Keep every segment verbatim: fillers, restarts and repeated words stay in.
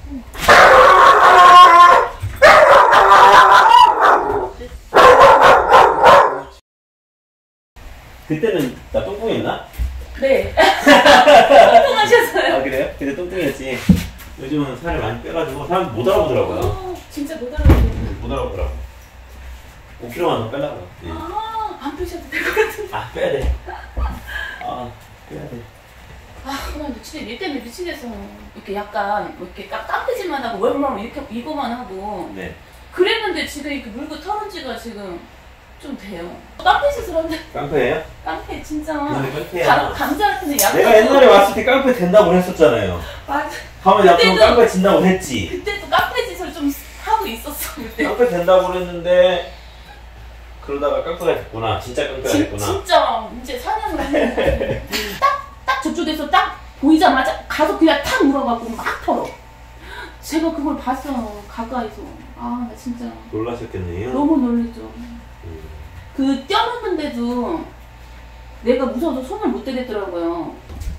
그때는 나 똥똥했나? 네. 똥똥하셨어요. 아 그래요? 그때 똥똥했지. 요즘은 살을 많이 빼가지고 사람 못 알아보더라고요. 오, 진짜 못 알아보더라고요. 못 알아보더라고. 오 킬로그램만 더 빼려고. 네. 아, 안 빼셔도 될 것 같은데. 아 빼야 돼. 아 빼야 돼. 아, 그냥 진짜 일 때문에 미치겠어. 이렇게 약간 뭐 이렇게 딱 깡패질만 하고 월말 이렇게 이거만 하고. 네. 그랬는데 지금 이렇게 물고 털은 지가 지금 좀 돼요. 깡패 짓을 한데. 깡패예요? 깡패 진짜. 근데 깡패야. 감, 감자한테는 약. 내가 옛날에 왔을 때 깡패 된다고 했었잖아요. 맞아. 가만히 앞으로 깡패 진다고 했지. 그때도 깡패 짓을 좀 하고 있었어 그때. 깡패 된다고 그랬는데 그러다가 깡패가 됐구나. 진짜 깡패가 진, 됐구나. 진짜 이제 사냥을 했는데 딱, 딱 저쪽에서 딱 보이자마자 가서 그냥 탁 물어갖고 막 털어. 제가 그걸 봤어 가까이서. 아 나 진짜 놀라셨겠네요. 너무 놀랬죠. 음. 그 떼었는데도 내가 무서워서 손을 못 대겠더라고요.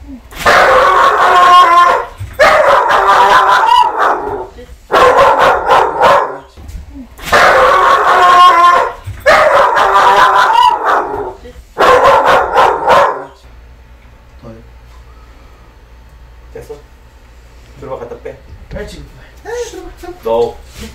됐어? 들어가 갖다 빼. 빨리 지금. 너.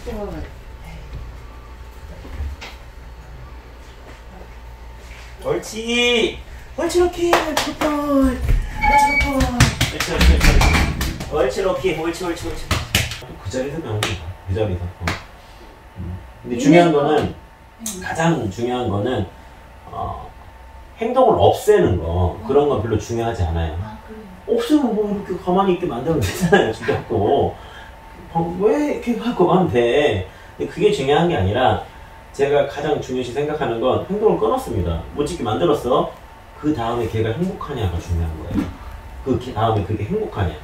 옳지. 옳지 로키. 굿볼. 옳지 굿볼. 옳지 옳지 옳지. 옳지 로키. 옳지 옳지 옳지. 그 자리에서 나오는 거야. 그 자리에서. 어. 음. 근데 중요한 거는 가장 중요한 거는 어, 행동을 없애는 거 그런 건 별로 중요하지 않아요. 아, 그래요? 없으면 뭐 이렇게 가만히 있게 만들면 되잖아요. 죽겠고 어, 왜 이렇게 갖고 가면 돼. 근데 그게 중요한 게 아니라 제가 가장 중요시 생각하는 건 행동을 끊었습니다. 못 찍게 만들었어. 그 다음에 걔가 행복하냐가 중요한 거예요. 그 다음에 그게 행복하냐.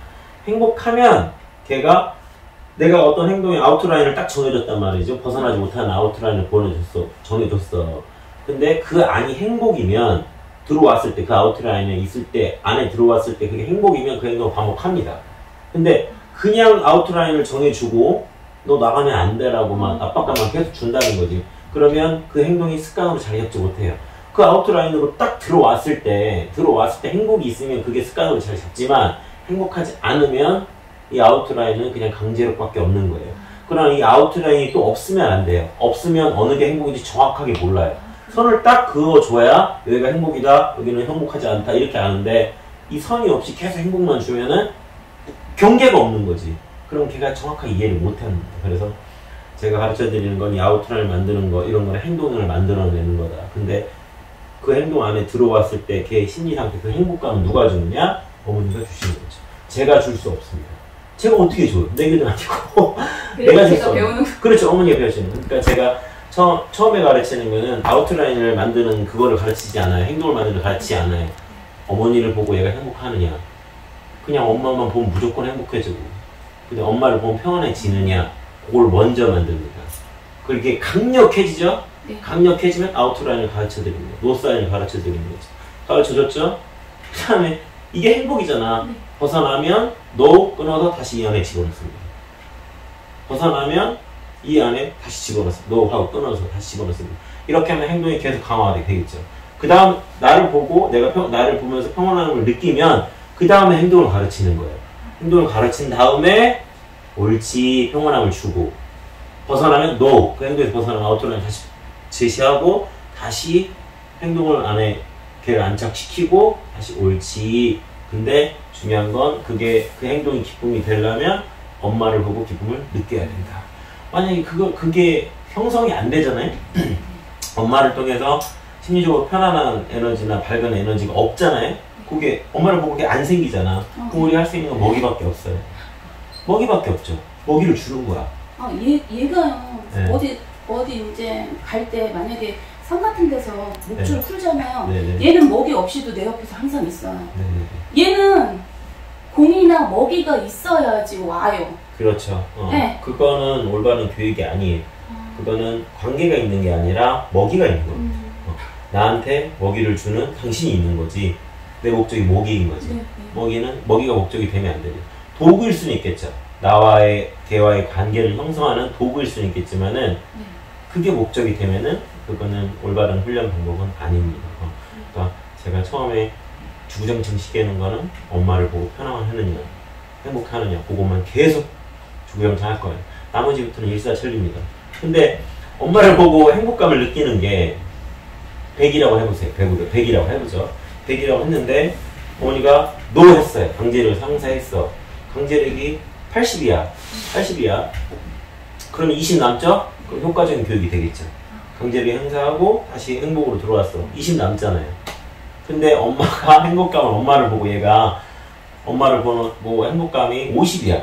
행복하면 걔가 내가 어떤 행동의 아웃라인을 딱 정해줬단 말이죠. 벗어나지 못하는 아웃라인을 보내줬어. 정해줬어. 근데 그 안이 행복이면 들어왔을 때 그 아웃라인에 있을 때 안에 들어왔을 때 그게 행복이면 그 행동을 반복합니다. 근데 그냥 아웃라인을 정해주고 너 나가면 안 돼라고만 압박감만 계속 준다는 거지. 그러면 그 행동이 습관으로 자리 잡지 못해요. 그 아웃라인으로 딱 들어왔을 때 들어왔을 때 행복이 있으면 그게 습관으로 자리 잡지만 행복하지 않으면 이 아웃라인은 그냥 강제력밖에 없는 거예요. 그러나 이 아웃라인이 또 없으면 안 돼요. 없으면 어느 게 행복인지 정확하게 몰라요. 선을 딱 그어줘야 여기가 행복이다, 여기는 행복하지 않다 이렇게 아는데 이 선이 없이 계속 행복만 주면은 경계가 없는 거지. 그럼 걔가 정확하게 이해를 못하는 거예요. 그래서 제가 가르쳐드리는 건 이 아웃라인을 만드는 거 이런 거는 행동을 만들어내는 거다. 근데 그 행동 안에 들어왔을 때 걔의 심리 상태, 그 행복감은 누가 주느냐? 어머니가 주시는 거죠. 제가 줄 수 없습니다. 제가 어떻게 줘요? 내 길은 아니고 내가 줄 수 없는. 그렇죠. 어머니가 배우시는. 그러니까 제가 처, 처음에 가르치는 거는 아웃라인을 만드는 그거를 가르치지 않아요. 행동을 만드는 걸 가르치지 않아요. 어머니를 보고 얘가 행복하느냐. 그냥 엄마만 보면 무조건 행복해지고 근데 엄마를 보면 평안해지느냐. 그걸 먼저 만듭니다. 그렇게 강력해지죠? 네. 강력해지면 아웃라인을 가르쳐드리는 거예요. 노사인을 가르쳐드리는 거죠. 가르쳐줬죠? 그 다음에 이게 행복이잖아. 네. 벗어나면 노 끊어서 다시 이 안에 집어넣습니다. 벗어나면 이 안에 다시 집어넣습니다. 노 하고 끊어서 다시 집어넣습니다. 이렇게 하면 행동이 계속 강화가 되겠죠. 그 다음 나를 보고 내가 평, 나를 보면서 평온함을 느끼면 그 다음에 행동을 가르치는 거예요. 행동을 가르친 다음에 옳지 평온함을 주고 벗어나면 no 그 행동에서 벗어나면 아웃라인 다시 제시하고 다시 행동을 안에 걔를 안착시키고 다시 옳지. 근데 중요한 건 그게 그 행동이 기쁨이 되려면 엄마를 보고 기쁨을 느껴야 된다. 만약에 그거 그게 형성이 안 되잖아요. 엄마를 통해서 심리적으로 편안한 에너지나 밝은 에너지가 없잖아요. 그게 엄마를 보고 그게 안 생기잖아. 그럼 우리가 할 수 있는 건 먹이밖에 없어요. 먹이밖에 없죠. 먹이를 주는 거야. 아, 얘, 얘가요. 네. 어디, 어디 이제 갈 때 만약에 산 같은 데서 목줄 네. 풀잖아요. 네네. 얘는 먹이 없이도 내 옆에서 항상 있어요. 네네. 얘는 공이나 먹이가 있어야지 와요. 그렇죠. 어. 네. 그거는 올바른 교육이 아니에요. 그거는 관계가 있는 게 아니라 먹이가 있는 거예요. 음. 어. 나한테 먹이를 주는 당신이 있는 거지. 내 목적이 먹이인 거지. 네, 네. 먹이는 먹이가 목적이 되면 안 되죠. 도구일 수는 있겠죠. 나와의 대화의 관계를 형성하는 도구일 수는 있겠지만은 네. 그게 목적이 되면은 그거는 올바른 훈련 방법은 아닙니다. 어. 그러니까 제가 처음에 주구장창 시키는 거는 엄마를 보고 편안하느냐 행복하느냐 그것만 계속 주구장창 할 거예요. 나머지부터는 일사천리입니다. 근데 엄마를 보고 행복감을 느끼는 게 백이라고 해보세요. 백이라고 해보죠. 백이라고 했는데 어머니가 노 했어요. 강제력을 상사했어. 강제력이 팔십이야. 팔십이야. 그럼 이십 남죠? 그럼 효과적인 교육이 되겠죠. 강제력 행사하고 다시 행복으로 들어왔어. 이십 남잖아요. 근데 엄마가 행복감을 엄마를 보고 얘가 엄마를 보고 행복감이 오십이야.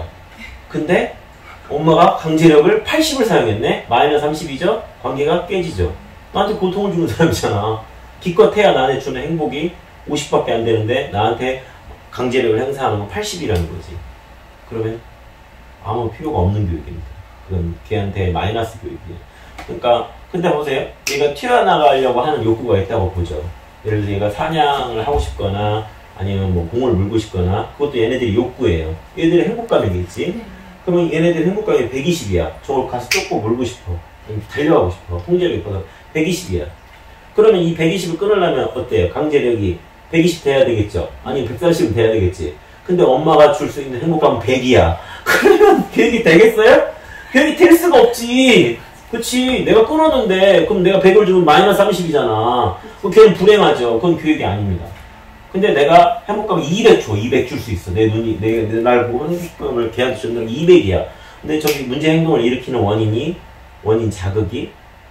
근데 엄마가 강제력을 팔십을 사용했네? 마이너스 삼십이죠? 관계가 깨지죠. 나한테 고통을 주는 사람이잖아. 기껏해야 나한테 주는 행복이 오십밖에 안 되는데 나한테 강제력을 행사하는 건 팔십이라는 거지. 그러면 아무 필요가 없는 교육입니다. 그건 걔한테 마이너스 교육이에요. 그러니까 근데 보세요. 얘가 튀어나가려고 하는 욕구가 있다고 보죠. 예를 들어 얘가 사냥을 하고 싶거나 아니면 뭐 공을 물고 싶거나 그것도 얘네들이 욕구예요. 얘들의 행복감이겠지. 네. 그러면 얘네들 행복감이 백이십이야. 저걸 가서 쫓고 물고 싶어. 달려가고 싶어. 통제력이 있어서 백이십이야. 그러면 이 백이십을 끊으려면 어때요? 강제력이 백이십 돼야 되겠죠? 아니면 백사십은 돼야 되겠지? 근데 엄마가 줄 수 있는 행복감은 백이야. 그러면 교육이 되겠어요? 교육이 될 수가 없지. 그치? 내가 끊었는데 그럼 내가 백을 주면 마이너스 삼십이잖아. 그럼 걔는 불행하죠. 그건 교육이 아닙니다. 근데 내가 행복감을 이백 줘. 이백 줄 수 있어. 내 눈이, 내, 내 날 보고 행복감을 걔한테 줬는데 이백이야. 근데 저기 문제 행동을 일으키는 원인이, 원인 자극이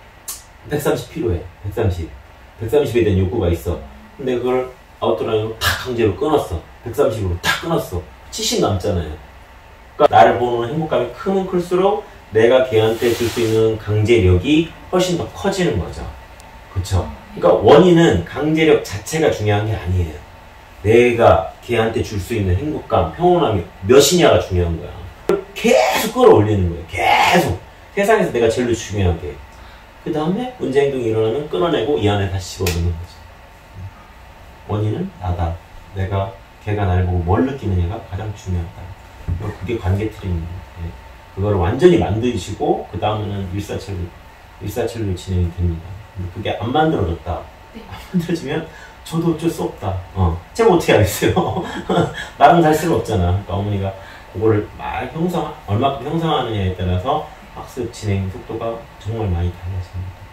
백삼십 필요해. 백삼십. 백삼십에 대한 욕구가 있어. 근데 그걸 아웃라인으로 탁 강제로 끊었어. 백삼십으로 탁 끊었어. 칠십 남잖아요. 그러니까 나를 보는 행복감이 크면 클수록 내가 걔한테 줄 수 있는 강제력이 훨씬 더 커지는 거죠. 그쵸? 그러니까 원인은 강제력 자체가 중요한 게 아니에요. 내가 걔한테 줄 수 있는 행복감, 평온함이 몇이냐가 중요한 거야. 계속 끌어올리는 거예요. 계속. 세상에서 내가 제일 중요한 게. 그 다음에 문제 행동이 일어나면 끊어내고 이 안에 다시 집어넣는 거죠. 원인은 나다. 내가 걔가 나를 보고 뭘 느끼느냐가 가장 중요하다. 그게 관계 틀입니다. 그거를 완전히 만드시고 그 다음에는 일사천리, 일사천리로 진행이 됩니다. 근데 그게 안 만들어졌다. 네. 안 만들어지면 저도 어쩔 수 없다. 어, 제가 어떻게 하겠어요? 나는 살 수는 없잖아. 그러니까 어머니가 그거를 막 형성, 얼마큼 형성하느냐에 따라서 학습 진행 속도가 정말 많이 달라집니다.